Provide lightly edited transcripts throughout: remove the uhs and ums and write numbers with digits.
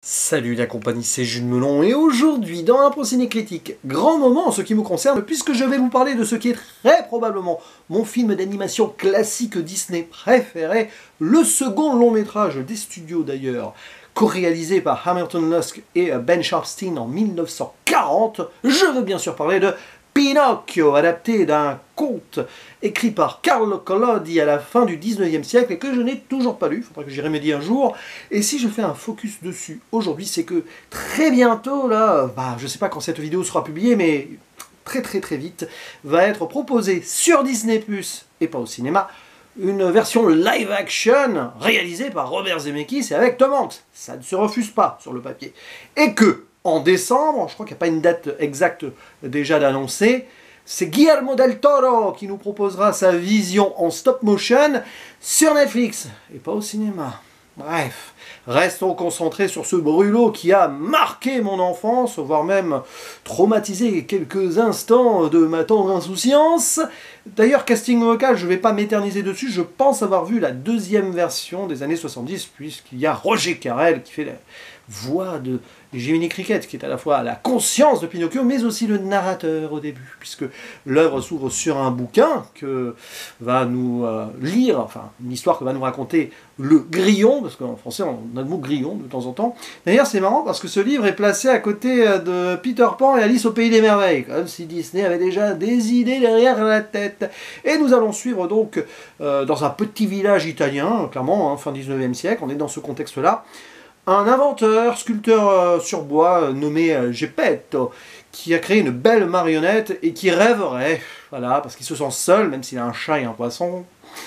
Salut la compagnie, c'est Jules Melon et aujourd'hui dans un ciné critique, grand moment en ce qui me concerne puisque je vais vous parler de ce qui est très probablement mon film d'animation classique Disney préféré, le second long métrage des studios d'ailleurs, co-réalisé par Hamilton Luske et Ben Sharpsteen en 1940, je veux bien sûr parler de Pinocchio, adapté d'un conte écrit par Carlo Collodi à la fin du 19e siècle et que je n'ai toujours pas lu, il faudra que j'y remédie un jour. Et si je fais un focus dessus aujourd'hui, c'est que très bientôt, là, je ne sais pas quand cette vidéo sera publiée, mais très vite, va être proposée sur Disney+, et pas au cinéma, une version live action réalisée par Robert Zemeckis et avec Tom Hanks. Ça ne se refuse pas sur le papier. Et que, en décembre, je crois qu'il n'y a pas une date exacte déjà d'annoncer, c'est Guillermo del Toro qui nous proposera sa vision en stop motion sur Netflix et pas au cinéma. Bref, restons concentrés sur ce brûlot qui a marqué mon enfance, voire même traumatisé quelques instants de ma tendre insouciance. D'ailleurs, casting vocal, je ne vais pas m'éterniser dessus, je pense avoir vu la deuxième version des années 70, puisqu'il y a Roger Carrel qui fait la voix de Jiminy Cricket, qui est à la fois la conscience de Pinocchio, mais aussi le narrateur au début, puisque l'œuvre s'ouvre sur un bouquin que va nous lire, enfin une histoire que va nous raconter le grillon, parce qu'en français on a le mot grillon de temps en temps. D'ailleurs c'est marrant parce que ce livre est placé à côté de Peter Pan et Alice au Pays des Merveilles, comme si Disney avait déjà des idées derrière la tête. Et nous allons suivre donc dans un petit village italien, clairement, fin 19e siècle, on est dans ce contexte-là, un inventeur, sculpteur sur bois nommé Geppetto, qui a créé une belle marionnette et qui rêverait, voilà, parce qu'il se sent seul, même s'il a un chat et un poisson,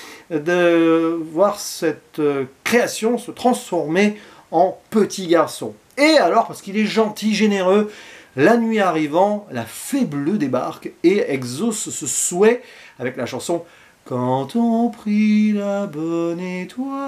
de voir cette création se transformer en petit garçon. Et alors, parce qu'il est gentil, généreux, la nuit arrivant, la fée bleue débarque et exauce ce souhait avec la chanson « Quand on prit la bonne étoile »,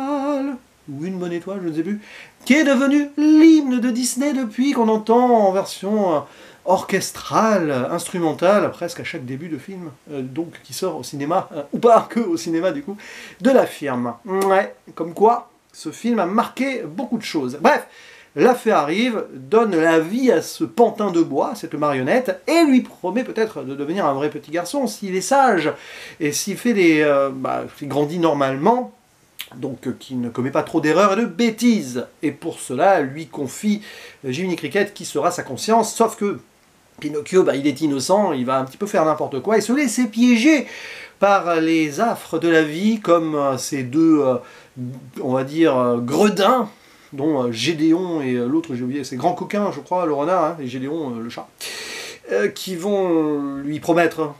ou une bonne étoile, je ne sais plus, qui est devenu l'hymne de Disney depuis qu'on entend en version orchestrale, instrumentale, presque à chaque début de film, donc qui sort au cinéma, ou pas que au cinéma du coup, de la firme. Ouais, comme quoi, ce film a marqué beaucoup de choses. Bref, la fée arrive, donne la vie à ce pantin de bois, cette marionnette, et lui promet peut-être de devenir un vrai petit garçon s'il est sage, et s'il fait s'il grandit normalement, donc qui ne commet pas trop d'erreurs et de bêtises. Et pour cela, lui confie Jiminy Cricket qui sera sa conscience, sauf que Pinocchio, il est innocent, il va un petit peu faire n'importe quoi et se laisser piéger par les affres de la vie, comme ces deux, on va dire, gredins, dont Gédéon et l'autre, j'ai oublié, c'est Grand Coquin, je crois, le renard, et Gédéon, le chat, qui vont lui promettre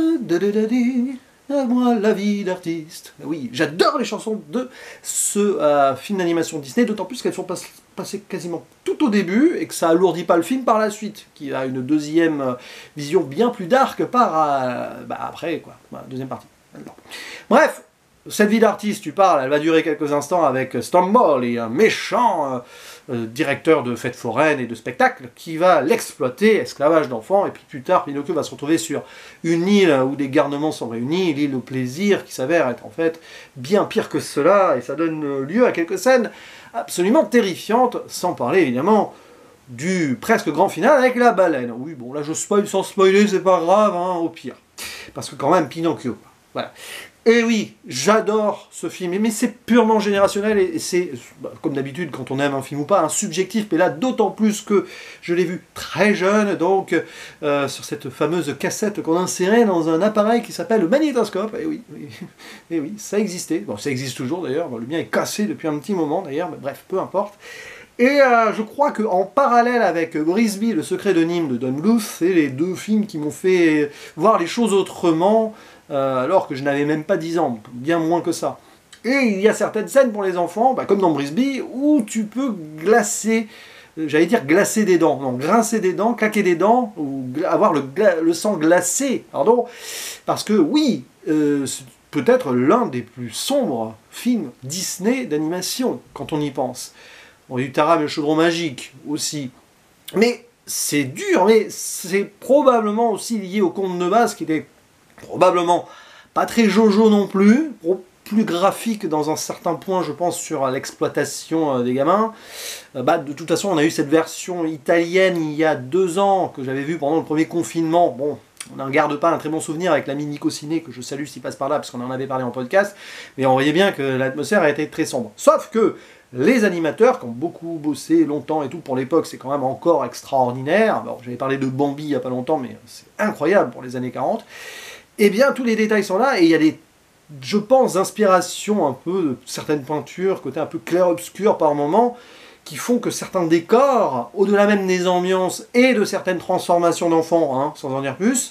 à moi la vie d'artiste. Oui, j'adore les chansons de ce film d'animation Disney, d'autant plus qu'elles sont passées quasiment tout au début et que ça alourdit pas le film par la suite, qui a une deuxième vision bien plus dark après, quoi, deuxième partie. Alors. Bref, cette vie d'artiste, tu parles, elle va durer quelques instants avec Stromboli, un méchant directeur de fêtes foraines et de spectacles qui va l'exploiter, esclavage d'enfants, et puis plus tard Pinocchio va se retrouver sur une île où des garnements sont réunis, l'île au plaisir, qui s'avère être en fait bien pire que cela, et ça donne lieu à quelques scènes absolument terrifiantes, sans parler évidemment du presque grand final avec la baleine. Oui, bon là je spoil sans spoiler, c'est pas grave, au pire. Parce que quand même Pinocchio, voilà. Et oui, j'adore ce film, mais c'est purement générationnel et c'est, comme d'habitude, quand on aime un film ou pas, un subjectif, mais là d'autant plus que je l'ai vu très jeune, donc sur cette fameuse cassette qu'on insérait dans un appareil qui s'appelle le magnétoscope, et oui, ça existait, bon ça existe toujours d'ailleurs, le mien est cassé depuis un petit moment d'ailleurs, mais bref, peu importe. Et je crois qu'en parallèle avec Brisby, le secret de Nîmes de Don Bluth, c'est les deux films qui m'ont fait voir les choses autrement, alors que je n'avais même pas 10 ans, bien moins que ça. Et il y a certaines scènes pour les enfants, comme dans Brisby, où tu peux glacer, j'allais dire glacer des dents, non, grincer des dents, claquer des dents, ou avoir le sang glacé, pardon, parce que oui, c'est peut-être l'un des plus sombres films Disney d'animation, quand on y pense. Bon, il y a eu Taram et le chaudron magique aussi. Mais c'est dur, mais c'est probablement aussi lié au conte de base qui était probablement pas très jojo non plus, plus graphique dans un certain point, je pense, sur l'exploitation des gamins. De toute façon, on a eu cette version italienne il y a 2 ans, que j'avais vue pendant le premier confinement. Bon, on n'en garde pas un très bon souvenir avec l'ami Nico Ciné, que je salue s'il passe par là, parce qu'on en avait parlé en podcast, mais on voyait bien que l'atmosphère a été très sombre. Sauf que les animateurs, qui ont beaucoup bossé longtemps et tout, pour l'époque, c'est quand même encore extraordinaire. Bon, j'avais parlé de Bambi il n'y a pas longtemps, mais c'est incroyable pour les années 40. Eh bien, tous les détails sont là, et il y a des, je pense, inspirations un peu de certaines peintures, côté un peu clair-obscur par moment, qui font que certains décors, au-delà même des ambiances et de certaines transformations d'enfants, hein, sans en dire plus,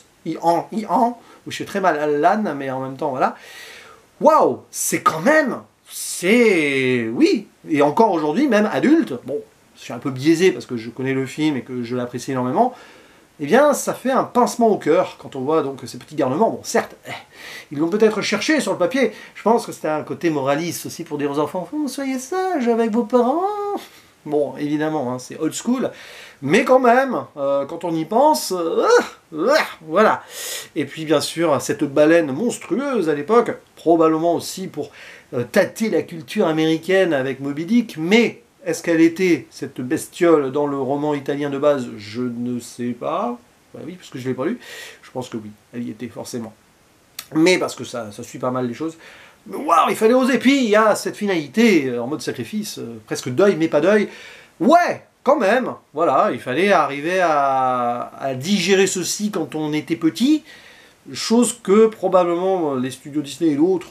où je fais très mal à l'âne, mais en même temps, voilà. Waouh, c'est quand même, c'est... Oui, et encore aujourd'hui, même adulte, bon, je suis un peu biaisé parce que je connais le film et que je l'apprécie énormément, eh bien, ça fait un pincement au cœur quand on voit donc ces petits garnements. Bon, certes, ils l'ont peut-être cherché sur le papier. Je pense que c'était un côté moraliste aussi pour dire aux enfants, soyez sages avec vos parents. Bon, évidemment, hein, c'est old school, mais quand même, quand on y pense, voilà. Et puis, bien sûr, cette baleine monstrueuse à l'époque, probablement aussi pour tâter la culture américaine avec Moby Dick, mais est-ce qu'elle était, cette bestiole, dans le roman italien de base? Je ne sais pas. Bah oui, parce que je ne l'ai pas lu. Je pense que oui, elle y était, forcément. Mais parce que ça suit pas mal les choses. Waouh, il fallait oser. Puis il y a cette finalité en mode sacrifice, presque deuil, mais pas deuil. Ouais, quand même. Voilà, il fallait arriver à digérer ceci quand on était petit. Chose que probablement les studios Disney et d'autres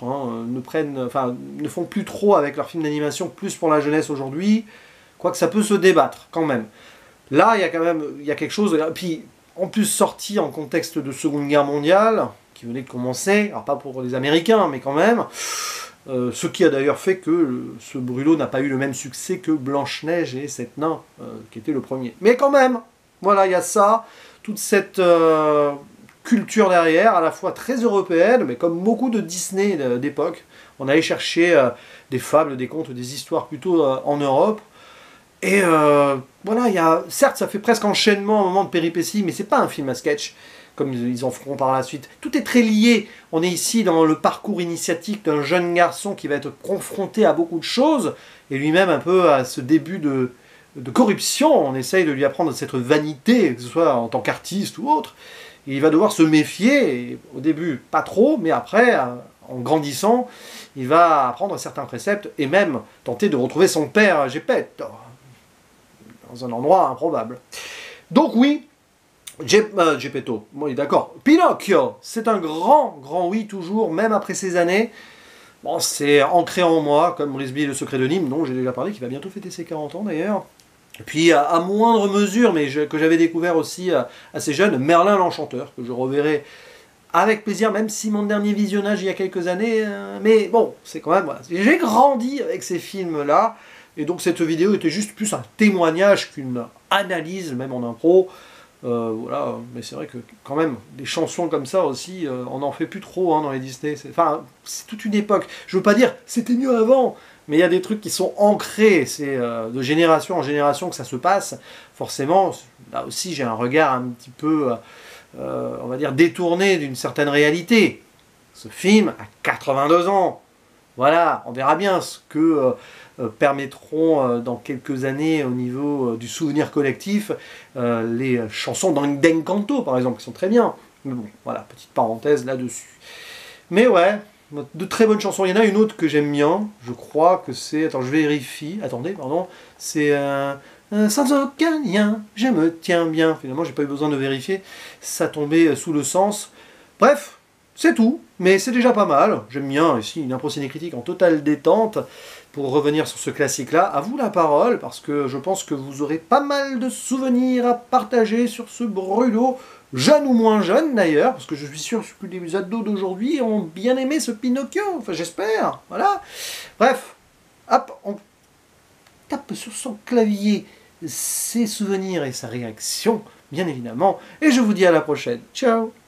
ne font plus trop avec leurs films d'animation, plus pour la jeunesse aujourd'hui. Quoique ça peut se débattre quand même. Là, il y a quelque chose. Puis en plus sorti en contexte de Seconde Guerre mondiale, qui venait de commencer, alors pas pour les Américains, mais quand même, ce qui a d'ailleurs fait que ce brûlot n'a pas eu le même succès que Blanche-Neige et Sept Nains, qui était le premier. Mais quand même, voilà, il y a ça, toute cette culture derrière, à la fois très européenne, mais comme beaucoup de Disney d'époque, on allait chercher des fables, des contes, des histoires plutôt en Europe. Et voilà, certes, ça fait presque enchaînement un moment de péripéties, mais c'est pas un film à sketch, comme ils en feront par la suite. Tout est très lié. On est ici dans le parcours initiatique d'un jeune garçon qui va être confronté à beaucoup de choses, et lui-même un peu à ce début de corruption. On essaye de lui apprendre cette vanité, que ce soit en tant qu'artiste ou autre. Et il va devoir se méfier, et au début pas trop, mais après, en grandissant, il va apprendre certains préceptes, et même tenter de retrouver son père Geppetto, dans un endroit improbable. Donc oui, Geppetto, oui d'accord. Pinocchio, c'est un grand oui toujours, même après ces années. Bon, c'est ancré en moi, comme Brisby, le secret de Nîmes, dont j'ai déjà parlé, qui va bientôt fêter ses 40 ans d'ailleurs. Et puis à moindre mesure, mais que j'avais découvert aussi assez jeune, Merlin l'Enchanteur, que je reverrai avec plaisir, même si mon dernier visionnage il y a quelques années, mais bon, c'est quand même, voilà. J'ai grandi avec ces films-là, et donc cette vidéo était juste plus un témoignage qu'une analyse, même en impro. Voilà, mais c'est vrai que quand même, des chansons comme ça aussi, on n'en fait plus trop hein, dans les Disney. C'est toute une époque. Je veux pas dire c'était mieux avant, mais il y a des trucs qui sont ancrés, c'est de génération en génération que ça se passe. Forcément, là aussi j'ai un regard un petit peu, on va dire, détourné d'une certaine réalité. Ce film a 82 ans. Voilà, on verra bien ce que permettront dans quelques années au niveau du souvenir collectif les chansons d'Encanto par exemple, qui sont très bien. Mais bon, voilà, petite parenthèse là-dessus. Mais ouais, de très bonnes chansons. Il y en a une autre que j'aime bien, je crois que c'est... Attends, je vérifie. Attendez, pardon. C'est... sans aucun lien, je me tiens bien. Finalement, j'ai pas eu besoin de vérifier. Ça tombait sous le sens. Bref, c'est tout. Mais c'est déjà pas mal. J'aime bien ici une impro cinécritique en totale détente. Pour revenir sur ce classique-là, à vous la parole, parce que je pense que vous aurez pas mal de souvenirs à partager sur ce brûlot, jeune ou moins jeune d'ailleurs, parce que je suis sûr que les ados d'aujourd'hui ont bien aimé ce Pinocchio, enfin j'espère, voilà. Bref, hop, on tape sur son clavier ses souvenirs et sa réaction, bien évidemment, et je vous dis à la prochaine. Ciao!